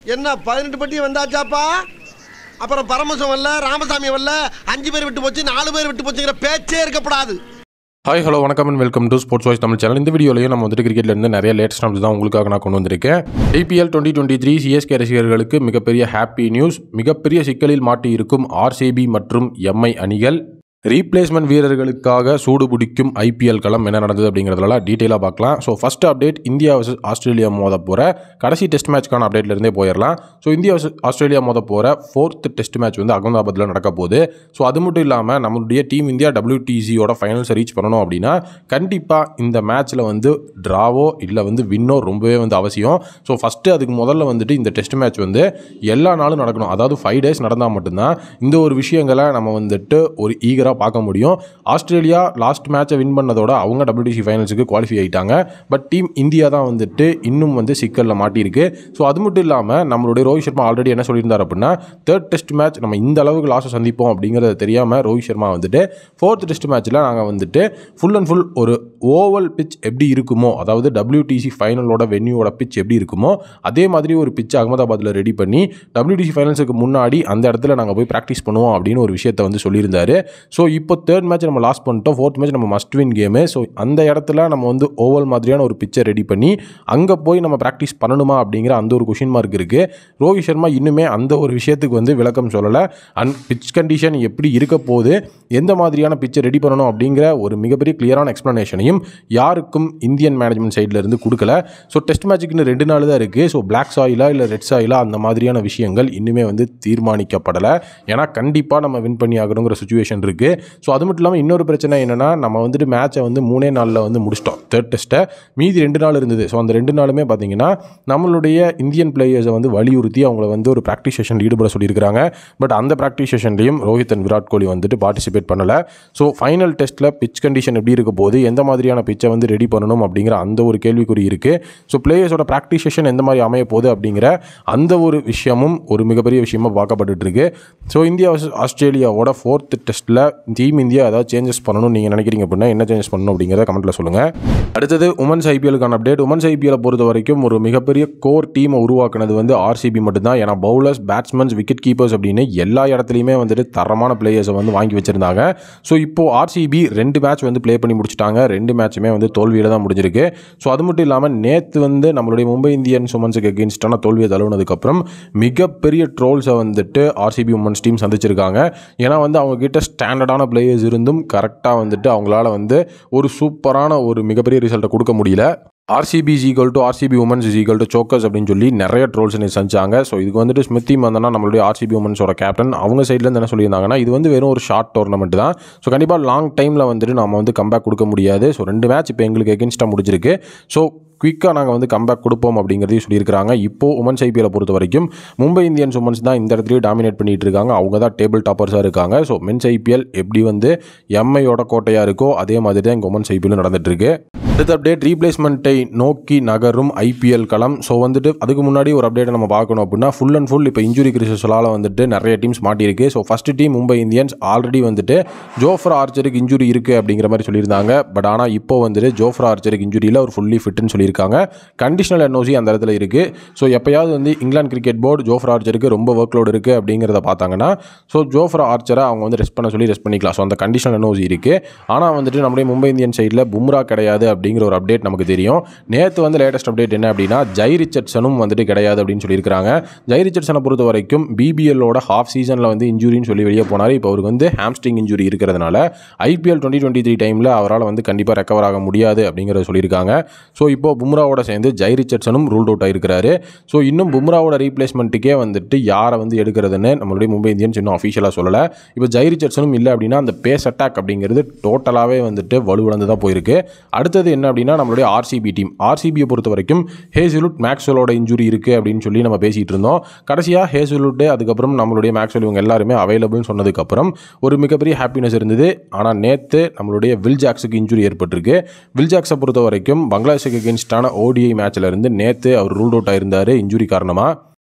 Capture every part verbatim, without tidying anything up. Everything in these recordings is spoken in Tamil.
என்ன பதினெட்டு பட்டி வந்தாச்சாப்பா? அப்புறம் பரமசம் வரல, ராமசாமி வரல, அஞ்சு பேர் விட்டு போச்சு, நாலு பேர் விட்டு போச்சுங்கிற பேச்சே இருக்கப்படாது. ஹாய் ஹலோ வணக்கம் and welcome to sports voice Tamil channel. இந்த வீடியோலையும் நம்ம வந்துட்டு கிரிக்கெட்லேருந்து நிறைய லேட்டஸ்ட் அப்டேட்ஸ் தான் உங்களுக்காக நான் கொண்டு வந்திருக்கேன். IPL twenty twenty three CSK ரசிகர்களுக்கு மிகப்பெரிய ஹாப்பி நியூஸ். மிகப்பெரிய சிக்கலில் மாட்டி இருக்கும் ஆர்சிபி மற்றும் எம்ஐ அணிகள். ரீப்ளேஸ்மெண்ட் வீரர்களுக்காக சூடு பிடிக்கும் ஐபிஎல் களம் என்ன நடந்தது அப்படிங்கிறதுலாம் டீட்டெயிலாக பார்க்கலாம். So first update, India versus Australia மோத போகிற கடைசி டெஸ்ட் மேட்ச்க்கான அப்டேட்லேருந்தே போயிடலாம். ஸோ இந்தியா வர்சஸ் ஆஸ்திரேலியா மோத போகிற ஃபோர்த் டெஸ்ட் மேட்ச் வந்து அகமதாபாத்தில் நடக்க போகுது. ஸோ அது மட்டும் இல்லாமல் நம்மளுடைய டீம் இந்தியா டபிள்யூடிசியோட ஃபைனல்ஸை ரீச் பண்ணணும் அப்படின்னா கண்டிப்பாக இந்த மேட்ச்சில் வந்து ட்ராவோ இல்லை வந்து வின்னோ ரொம்பவே வந்து அவசியம். ஸோ ஃபஸ்ட்டு அதுக்கு முதல்ல வந்துட்டு இந்த டெஸ்ட் மேட்ச் வந்து எல்லா நாளும் நடக்கணும். அதாவது ஃபைவ் டேஸ் நடந்தால் மட்டும்தான் இந்த ஒரு விஷயங்களை நம்ம வந்துட்டு ஒரு ஈகராக பார்க்க முடியும். ஆஸ்திரேலியா லாஸ்ட் மேட்சை வின் பண்ணதோட அவங்க டபிள்யூடிசி ஃபைனல்ஸுக்கு குவாலிஃபை ஆகிட்டாங்க. பட் டீம் இந்தியா தான் வந்துட்டு இன்னும் வந்து சிக்கலில் மாட்டியிருக்கு. ஸோ அது மட்டும் இல்லாமல் நம்மளுடைய ரோஹித் சர்மா ஆல்ரெடி என்ன சொல்லியிருந்தார் அப்படின்னா, தேர்ட் டெஸ்ட் மேட்ச் நம்ம இந்த அளவுக்கு லாஸை சந்திப்போம் அப்படிங்கிறது தெரியாமல் ரோஹித் சர்மா வந்துட்டு ஃபோர்த் டெஸ்ட் மேட்ச்சில் நாங்கள் வந்துட்டு ஃபுல் அண்ட் ஃபுல் ஒரு ஓவல் பிச் எப்படி இருக்குமோ, அதாவது டபிள்யூடிசி ஃபைனலோட வென்யூவோட பிச் எப்படி இருக்குமோ அதே மாதிரி ஒரு பிச் அகமதாபாத்தில் ரெடி பண்ணி டபிள்யூடிசி ஃபைனல்ஸுக்கு முன்னாடி அந்த இடத்துல நாங்கள் போய் ப்ராக்டிஸ் பண்ணுவோம் அப்படின்னு ஒரு விஷயத்தை வந்து சொல்லியிருந்தாரு. ஸோ இப்போ தேர்ட் மேட்ச் நம்ம லாஸ் பண்ணிட்டோம், ஃபோர்த் மேட்ச் நம்ம மஸ்ட் வின் கேமு. ஸோ அந்த இடத்துல நம்ம வந்து ஓவல் மாதிரியான ஒரு பிச்சை ரெடி பண்ணி அங்கே போய் நம்ம ப்ராக்டிஸ் பண்ணணுமா அப்படிங்கிற அந்த ஒரு கொஷின் மார்க் இருக்குது. ரோஹித் சர்மா இன்னுமே அந்த ஒரு விஷயத்துக்கு வந்து விளக்கம் சொல்லலை. அண்ட் பிச் கண்டிஷன் எப்படி இருக்க போது, எந்த மாதிரியான பிச்சை ரெடி பண்ணணும் அப்படிங்கிற ஒரு மிகப்பெரிய கிளியரான எக்ஸ்ப்ளனேஷனையும் யாருக்கும் இந்தியன் மேனேஜ்மெண்ட் சைடில் இருந்து கொடுக்கல. ஸோ டெஸ்ட் மேட்சுக்கு ரெண்டு நாள் தான் இருக்குது. ஸோ பிளாக் சாயிலா இல்லை ரெட் சாயிலா அந்த மாதிரியான விஷயங்கள் இன்னுமே வந்து தீர்மானிக்கப்படலை. ஏன்னா கண்டிப்பாக நம்ம வின் பண்ணி ஆகணுங்கிற சுச்சுவேஷன் இருக்குது. ஸோ அது மட்டும் இல்லாமல் இன்னொரு பிரச்சனை என்னென்னா, நம்ம வந்துட்டு மேட்சை வந்து மூணே நாளில் வந்து முடிச்சிட்டோம் தேர்ட் டெஸ்ட்டை. மீதி ரெண்டு நாள் இருந்தது. ஸோ அந்த ரெண்டு நாளுமே பார்த்தீங்கன்னா நம்மளுடைய இந்தியன் பிளேயர்ஸை வந்து வலியுறுத்தி அவங்கள வந்து ஒரு ப்ராக்டிஸ் செஷன் ஈடுபட சொல்லியிருக்கிறாங்க. பட் அந்த ப்ராக்டிஸ் செஷன்லையும் ரோஹித் அண்ட் விராட் கோலி வந்துட்டு பார்ட்டிசிபேட் பண்ணலை. ஸோ ஃபைனல் டெஸ்ட்டில் பிச் கண்டிஷன் எப்படி இருக்க போது, எந்த மாதிரியான பிச்சை வந்து ரெடி பண்ணணும் அப்படிங்கிற அந்த ஒரு கேள்விக்குறி இருக்குது. ஸோ பிளேயர்ஸோட ப்ராக்டிஸ் செஷன் எந்த மாதிரி அமைய போகுது அப்படிங்கிற அந்த ஒரு விஷயமும் ஒரு மிகப்பெரிய விஷயமாக பார்க்கப்பட்டு இருக்கு. ஸோ இந்தியா வர்சஸ் ஆஸ்திரேலியாவோட ஃபோர்த் டெஸ்ட்டில் டீம் இந்தியா ஏதாவது சேஞ்சஸ் பண்ணணும்னு நீங்கள் நினைக்கிறீங்க அப்படின்னா என்ன சேஞ்சஸ் பண்ணணும் அப்படிங்கிறத கமெண்ட்டில் சொல்லுங்கள். அடுத்தது உமன்ஸ் ஐபிஎலுக்கான அப்டேட். உமன்ஸ் ஐபிஎல் பொறுத்த வரைக்கும் ஒரு மிகப்பெரிய கோர் டீமை உருவாக்குனது வந்து ஆர்சிபி மட்டும்தான். ஏன்னா பவுலர்ஸ், பேட்ஸ்மேன்ஸ், விக்கெட் கீப்பர்ஸ் அப்படின்னு எல்லா இடத்துலையுமே வந்துட்டு தரமான பிளேயர்ஸை வந்து வாங்கி வச்சிருந்தாங்க. ஸோ இப்போது ஆர்சிபி ரெண்டு மேட்ச் வந்து ப்ளே பண்ணி முடிச்சிட்டாங்க. ரெண்டு மேட்சுமே வந்து தோல்வியில் தான் முடிஞ்சிருக்கு. ஸோ அது மட்டும் இல்லாமல் நேற்று வந்து நம்மளுடைய மும்பை இந்தியன்ஸ் உமன்ஸுக்கு எகெயின்ஸ்டான தோல்வியை தழுவுனதுக்கப்புறம் மிகப்பெரிய ட்ரோல்ஸை வந்துட்டு ஆர்சிபி உமன்ஸ் டீம் சந்திச்சிருக்காங்க. ஏன்னா வந்து அவங்க கிட்ட ஸ்டாண்டர்டான பிளேயர்ஸ் இருந்தும் கரெக்டாக வந்துட்டு அவங்களால வந்து ஒரு சூப்பரான ஒரு மிகப்பெரிய ரிசல்ட்டை கொடுக்க முடியல. RCB is equal to RCB women's is equal to chokers அப்படின்னு சொல்லி நிறைய ட்ரோல்ஸ் செஞ்சாங்க. ஸோ இதுக்கு வந்துட்டு ஸ்மிருதி மந்தனா நம்மளுடைய ஆர்சிபி உமன்ஸோட கேப்டன் அவங்க சைட்லேருந்து என்ன சொல்லியிருந்தாங்கன்னா, இது வந்து வெறும் ஒரு ஷார்ட் டோர்னமெண்ட் தான். ஸோ கண்டிப்பாக லாங் டைமில் வந்துட்டு நம்ம வந்து கம்பேக் கொடுக்க முடியாது. ஸோ ரெண்டு மேட்ச் இப்போ எங்களுக்கு எகென்ஸ்டாக முடிஞ்சிருக்கு. ஸோ குயிக்காக நாங்கள் வந்து கம்பேக் கொடுப்போம் அப்படிங்கிறதையும் சொல்லியிருக்காங்க. இப்போது உமன்ஸ் ஐபிஎல்லை பொறுத்த வரைக்கும் மும்பை இந்தியன்ஸ் உமன்ஸ் தான் இந்த இடத்துலையும் டாமினேட் பண்ணிட்டு இருக்காங்க. அவங்க தான் டேபிள் டாப்பர்ஸாக இருக்காங்க. ஸோ மென்ஸ் ஐபிஎல் எப்படி வந்து எம்ஐயோட கோட்டையாக இருக்கோ அதே மாதிரி தான் இங்கே உமன்ஸ் ஐபிஎல் நடந்துட்டு இருக்கு. அடுத்த அப்டேட், ரீப்ளேஸ்மெண்ட்டை நோக்கி நகரும் ஐபிஎல் களம். ஸோ வந்துட்டு அதுக்கு முன்னாடி ஒரு அப்டேட்டை நம்ம பார்க்கணும் அப்படின்னா, ஃபுல் அண்ட் ஃபுல் இப்போ இன்ஜுரி கிரிசஸால் வந்துட்டு நிறைய டீம்ஸ் மாட்டியிருக்கு. So first team Mumbai Indians already வந்துட்டு ஜோஃப்ரா ஆர்ச்சருக்கு இன்ஜுரி இருக்குது அப்படிங்கிற மாதிரி சொல்லியிருந்தாங்க. பட் ஆனால் இப்போ வந்துட்டு ஜோஃப்ரா ஆர்ச்சருக்கு இன்ஜுரியில் ஒரு ஃபுல்லி ஃபிட்னு சொல்லியிருக்காங்க. கண்டிஷனல் என்ஓசி அந்த இடத்துல இருக்குது. ஸோ எப்போயாவது வந்து இங்கிலாந்து கிரிக்கெட் போர்டு ஜோஃப்ரா ஆர்ச்சருக்கு ரொம்ப ஒர்க் லோடு இருக்குது அப்படிங்கிறத பார்த்தாங்கன்னா, ஸோ ஜோஃப்ரா ஆர்ச்சரை அவங்க வந்து ரெஸ்ட் பண்ண சொல்லி ரெஸ்ட் பண்ணிக்கலாம். ஸோ அந்த கண்டிஷனல் என்ஓசி இருக்குது. ஆனால் வந்துட்டு நம்முடைய மும்பை இந்தியன் சைடில் பும்ரா கிடையாது அப்படிங்கிற ஒரு அப்டேட் நமக்கு தெரியும். நேற்று வந்து லேட்டஸ்ட் அப்டேட் என்ன அப்படின்னா, ஜை ரிச்சர்ட்சனும் வந்துட்டு கிடையாது அப்படின்னு சொல்லியிருக்காங்க. ஜை ரிச்சர்ட்சனை பொறுத்த வரைக்கும் பிபிஎல்லோட ஹாஃப் சீசனில் வந்து இன்ஜுரின்னு சொல்லி வெளியே போனார். இப்போ அவருக்கு வந்து ஹாம்ஸ்ட்ரிங் இன்ஜுரி இருக்கிறதுனால ஐபிஎல் டுவெண்ட்டி டுவெண்ட்டி த்ரீ டைமில் அவரால் வந்து கண்டிப்பாக ரெக்கவர் ஆக முடியாது அப்படிங்கிறத சொல்லியிருக்காங்க. ஸோ இப்போ பும்ராவோட சேர்ந்து ஜை ரிச்சர்ட்சனும் ரூல்ட் அவுட் ஆகிருக்கிறாரு. ஸோ இன்னும் பும்ராவோட ரீப்ளேஸ்மெண்ட்டுக்கே வந்துட்டு யாரை வந்து எடுக்கிறதுன்னு நம்மளுடைய மும்பை இந்தியன்ஸ் இன்னும் அஃபிஷியலாக சொல்லலை. இப்போ ஜை ரிச்சர்ட்சனும் இல்லை அப்படின்னா அந்த பேஸ் அட்டாக் அப்படிங்கிறது டோட்டலாகவே வந்துட்டு வலுவிழந்து தான் போயிருக்கு. அடுத்தது என்ன அப்படின்னா, நம்மளுடைய ஆர்சிபி டீம் ஆர்சிபியை பொறுத்த வரைக்கும் ஹேசல்வுட், மேக்ஸ்வெலோட இன்ஜுரி இருக்குது அப்படின்னு சொல்லி நம்ம பேசிகிட்டு இருந்தோம். கடைசியாக ஹேசல்வுட் அதுக்கப்புறம் நம்மளுடைய மேக்ஸ்வெல் இவங்க எல்லாருமே அவைலபிள்னு சொன்னதுக்கப்புறம் ஒரு மிகப்பெரிய ஹாப்பினஸ் இருந்தது. ஆனால் நேற்று நம்மளுடைய வில் ஜாக்ஸுக்கு இன்ஜுரி ஏற்பட்டிருக்கு. வில் ஜாக்ஸை பொறுத்த வரைக்கும் பங்களாதேஷுக்கு எகெயின்ஸ்டான ஓடிஐ மேட்சில் இருந்து நேற்று அவர் ரூல்ட் அவுட் ஆயிருந்தார் இன்ஜுரி காரணமாக.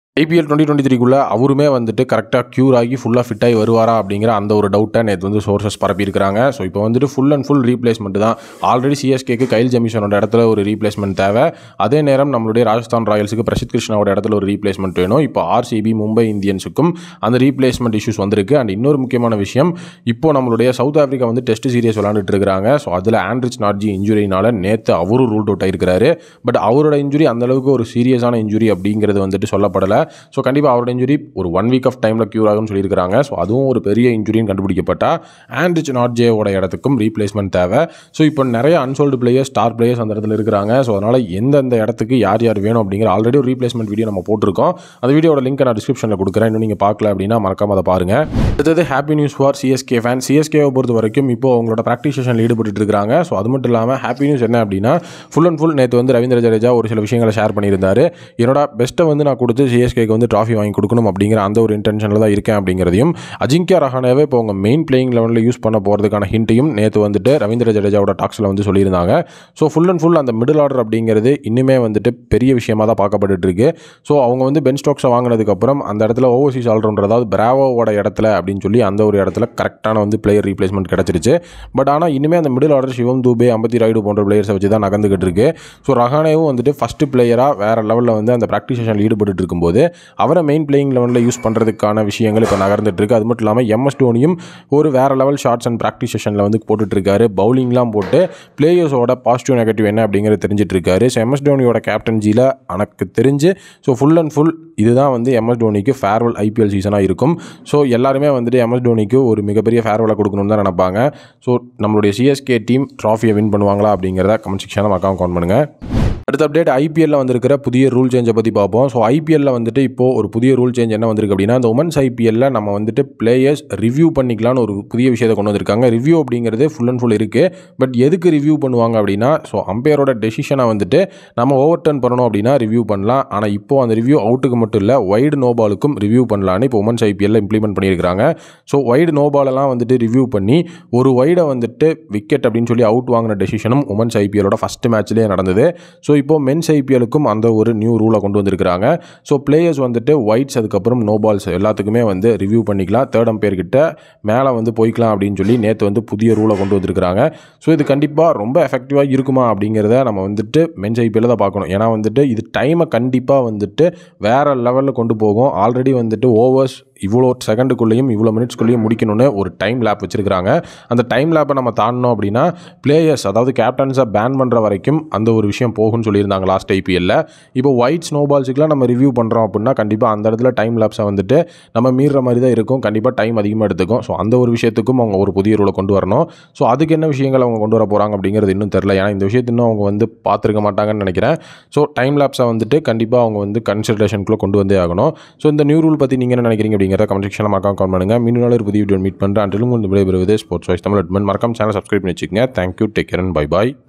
ஐபிஎல் டுவெண்ட்டி டுவெண்ட்டி த்ரீக்குள்ளே அவருமே வந்துட்டு கரெக்டாக க்யூர் ஆகி ஃபுல்லாக ஃபிட் ஆகி வருவாரா அப்படிங்கிற அந்த ஒரு டவுட்டை நேற்று வந்து சோர்சஸ் பரப்பியிருக்கிறாங்க. ஸோ இப்போ வந்துட்டு ஃபுல் அண்ட் ஃபுல் ரீப்ளேஸ்மெண்ட் தான். ஆல்ரெடி சிஎஸ்கேக்கு கைல் ஜெமிசனோட இடத்துல ஒரு ரீப்ளேஸ்மெண்ட் தேவை. அதே நேரம் நம்மளுடைய ராஜஸ்தான் ராயல்ஸுக்கு பிரசித் கிருஷ்ணாவோட இடத்துல ஒரு ரீப்ளேஸ்மெண்ட் வேணும். இப்போ ஆர்சிபி மும்பை இந்தியன்ஸுக்கும் அந்த ரீப்ளேஸ்மெண்ட் இஷ்யூஸ் வந்திருக்கு. அண்ட் இன்னொரு முக்கியமான விஷயம், இப்போ நம்மளுடைய சவுத் ஆஃப்ரிக்கா வந்து டெஸ்ட் சீரியஸ் விளாண்டுட்டு இருக்காங்க. ஸோ அதில் ஆண்ட்ரிச் நார்ஜி இன்ஜுரினால நேற்று அவரும் ரூல்ட் அவுட் ஆகிருக்கிறாரு. பட் அவரோட இன்ஜுரி அந்தளவுக்கு ஒரு சீரியஸான இன்ஜுரி அப்படிங்கிறது வந்துட்டு சொல்லப்படலை. ஸோ கண்டிப்பாக அவரோட இன்ஜுரி ஒரு ஒன் வீக் ஆஃப் டைமில் க்யூர் ஆகும்னு சொல்லியிருக்காங்க. ஸோ அதுவும் ஒரு பெரிய இன்ஜுரின்னு கண்டுபிடிக்கப்பட்டால் ஆண்ட்ரிச் நார்ஜேவோட இடத்துக்கும் ரீப்ளேஸ்மெண்ட் தேவை. ஸோ இப்போ நிறைய அன்சோல்டு பிளேயர்ஸ், ஸ்டார் பிளேயர்ஸ் அந்த இடத்துல இருக்கிறாங்க. ஸோ அதனால் எந்தெந்த இடத்துக்கு யார் யார் வேணும் அப்படிங்கிற ஆல்ரெடி ஒரு ரீப்ளேஸ்மெண்ட் வீடியோ நம்ம போட்டிருக்கோம். அந்த வீடியோட லிங்க் நான் டிஸ்கிரிப்ஷனில் கொடுக்குறேன். இன்னும் நீங்கள் பார்க்கல அப்படின்னா மறக்காம அதை பாருங்கள். அடுத்தது happy news for CSK fan. சிஎஸ்கேவை பொறுத்த வரைக்கும் இப்போ அவங்களோட ப்ராக்டிஸ் செஷனில் ஈடுபட்டு இருக்காங்க. ஸோ அது மட்டும் இல்லாமல் ஹாப்பி நியூஸ் என்ன அப்படின்னா, ஃபுல் அண்ட் ஃபுல் நேற்று வந்து ரவீந்திர ஜடேஜா ஒரு சில விஷயங்களை ஷேர் பண்ணியிருந்தார். என்னோட பெஸ்ட்டை வந்து நான் கொடுத்து சிஎஸ்கேக்கு வந்து ட்ராஃபி வாங்கி கொடுக்கணும் அப்படிங்கிற அந்த ஒரு இன்டென்ஷனில் தான் இருக்கேன் அப்படிங்கிறதையும், அஜிங்கியா ரஹானேவை இப்போ அவங்க மெயின் பிளேயிங் லெவலில் யூஸ் பண்ண போகிறதுக்கான ஹிண்ட்டையும் நேற்று வந்துட்டு ரவீந்திர ஜடேஜாவோட டாக்ஸில் வந்து சொல்லியிருந்தாங்க. ஸோ ஃபுல் அண்ட் ஃபுல் அந்த மிடில் ஆர்டர் அப்படிங்கிறது இன்னுமே வந்துட்டு பெரிய விஷயமாக தான் பார்க்கப்பட்டு இருக்கு. ஸோ அவங்க வந்து பென் ஸ்டோக்ஸை வாங்கினதுக்கப்புறம் அந்த இடத்துல ஓவர்சீஸ் ஆல்ரவுண்டர், அதாவது பிராவோட இடத்துல அப்படின்னு சொல்லி அந்த ஒரு இடத்துல கரெக்டான வந்து பிளேயர் ரீப்ளேஸ்மெண்ட் கிடச்சிருச்சு. பட் ஆனால் இன்னுமே அந்த மிடில் ஆர்டர் சிவம் தூபே, அம்பத்தி ராயுடு போன்ற பிளேயர்ஸை வச்சு தான் நகர்ந்துகிட்டு இருக்கு. ஸோ ரஹானேவும் வந்துட்டு ஃபஸ்ட்டு பிளேயராக வேறு லெவலில் வந்து அந்த ப்ராக்டிஸ் செஷனில் ஈடுபட்டு இருக்கும்போது அவரை மெயின் பிளேயிங் லெவலில் யூஸ் பண்ணுறதுக்கான விஷயங்கள் இப்போ நகர்ந்துட்டு இருக்கு. அது மட்டும் இல்லாமல் எம்எஸ் தோனியும் ஒரு வேறு லெவல் ஷார்ட்ஸ் அண்ட் ப்ராக்டிஸ் செஷனில் வந்து போட்டுட்ருக்காரு. பவுலிங்லாம் போட்டு பிளேயர்ஸோட பாசிட்டிவ் நெகட்டிவ் என்ன அப்படிங்கிறது தெரிஞ்சிட்டு இருக்காரு. ஸோ எம்எஸ் தோனியோட கேப்டன்ஜியில் எனக்கு தெரிஞ்சு ஸோ ஃபுல் அண்ட் ஃபுல் இதுதான் வந்து எம்எஸ் தோனிக்கு ஃபேர்வெல் ஐபிஎல் சீசனாக இருக்கும். ஸோ எல்லாருமே வந்துட்டு எம்எஸ் தோனிக்கு ஒரு மிகப்பெரிய ஃபேர்வெலை கொடுக்கணும்னு தான் நினைப்பாங்க. ஸோ நம்மளுடைய சிஎஸ்கே டீம் ட்ராஃபியை வின் பண்ணுவாங்களா அப்படிங்கிறத கமெண்ட் செக்ஷனில் மறக்காம கமெண்ட் பண்ணுங்கள். அடுத்த அப்டேட், ஐபிஎல்ல வந்திருக்கிற புதிய ரூல் சேஞ்சை பற்றி பார்ப்போம். ஸோ ஐபிஎல்ல வந்துட்டு இப்போது ஒரு புதிய ரூல் சேஞ்ச் என்ன வந்திருக்கு அப்படின்னா, இந்த உமன்ஸ் ஐபிஎல்ல நம்ம வந்துட்டு பிளேயர்ஸ் ரிவ்யூ பண்ணிக்கலான்னு ஒரு புதிய விஷயத்தை கொண்டு வந்திருக்காங்க. ரிவ்யூ அப்படிங்கிறது ஃபுல் அண்ட் ஃபுல் இருக்குது. பட் எதுக்கு ரிவ்யூ பண்ணுவாங்க அப்படின்னா, ஸோ அம்பையரோட டெசிஷனை வந்துட்டு நம்ம ஓவர் டர்ன் பண்ணணும் அப்படின்னா ரிவ்யூ பண்ணலாம். ஆனால் இப்போது அந்த ரிவ்யூ அவுட்டுக்கு மட்டும் இல்லை, வைடு நோபாலுக்கும் ரிவ்யூ பண்ணலான்னு இப்போ உமன்ஸ் ஐபிஎல்ல இம்ப்ளிமெண்ட் பண்ணியிருக்காங்க. ஸோ வைடு நோபாலெல்லாம் வந்துட்டு ரிவ்யூ பண்ணி ஒரு வைடை வந்துட்டு விக்கெட் அப்படின்னு சொல்லி அவுட் வாங்கின டெசிஷனும் உமன்ஸ் ஐபிஎல்லோட ஃபஸ்ட் மேட்ச்லேயே நடந்தது. ஸோ இப்போ மென்ஸ் ஐபிஎல் அந்த ஒரு நியூ ரூலை கொண்டு வந்திருக்கிறாங்க. ஸோ பிளேயர்ஸ் வந்துட்டு ஒயிட்ஸ் அதுக்கப்புறம் நோ பால்ஸ் எல்லாத்துக்குமே வந்து ரிவ்யூ பண்ணிக்கலாம். தேர்ட் அம்பையர் கிட்ட மேலே வந்து போய்க்கலாம் அப்படின்னு சொல்லி நேற்று வந்து புதிய ரூலை கொண்டு வந்திருக்கிறாங்க. ஸோ இது கண்டிப்பாக ரொம்ப எஃபெக்டிவாக இருக்குமா அப்படிங்கிறத நம்ம வந்துட்டு மென்ஸ் ஐபிஎல்ல தான் பார்க்கணும். ஏன்னா வந்துட்டு இது டைமை கண்டிப்பாக வந்துட்டு வேறு லெவலில் கொண்டு போகும். ஆல்ரெடி வந்துட்டு ஓவர்ஸ் இவ்வளோ செகண்டுக்குள்ளேயும் இவ்வளோ மினிட்ஸ்குள்ளேயும் முடிக்கணும்னு ஒரு டைம் லேப் வச்சுருக்காங்க. அந்த டைம் லேப்பை நம்ம தாண்டணும் அப்படின்னா பிளேயர்ஸ், அதாவது கேப்டன்ஸை பேன் பண்ணுற வரைக்கும் அந்த ஒரு விஷயம் போகும்னு சொல்லியிருந்தாங்க லாஸ்ட் ஐபிஎல்ல. இப்போ ஒயிட் ஸ்னோபால்ஸுக்குலாம் நம்ம ரிவ்யூ பண்ணுறோம் அப்படின்னா கண்டிப்பாக அந்த இடத்துல டைம் லேப்ஸை வந்துட்டு நம்ம மீறுற மாதிரி தான் இருக்கும். கண்டிப்பாக டைம் அதிகமாக எடுத்துக்கும். ஸோ அந்த ஒரு விஷயத்துக்கும் அவங்க ஒரு புதிய ரூலை கொண்டு வரணும். ஸோ அதுக்கு என்ன விஷயங்கள் அவங்க கொண்டு வர போகிறாங்க அப்படிங்கிறது இன்னும் தெரியல. ஏன்னா இந்த விஷயத்தை இன்னும் அவங்க வந்து பார்த்துருக்க மாட்டாங்கன்னு நினைக்கிறேன். ஸோ டைம் லேப்ஸை வந்துட்டு கண்டிப்பாக அவங்க வந்து கன்சிடரேஷனுக்குள்ளே கொண்டு வந்தே ஆகணும். ஸோ இந்த நியூ ரூல் பற்றி நீங்கள் என்ன நினைக்கிறீங்க அப்படிங்கிறத கமெண்ட் செக்ஷனில் மறக்காம கமெண்ட் பண்ணுங்கள். மீண்டும் நாள் ஒரு புதிய வீடியோ மீட் பண்ணுறேன். அன்றிலும் வந்து விடைபெறுவது ஸ்போர்ட்ஸ் வாய்ஸ் தமிழ். மறக்காம சேனல் சப்ஸ்கிரைப் பண்ணி வச்சுக்கோங்க. Thank you, take care and bye bye.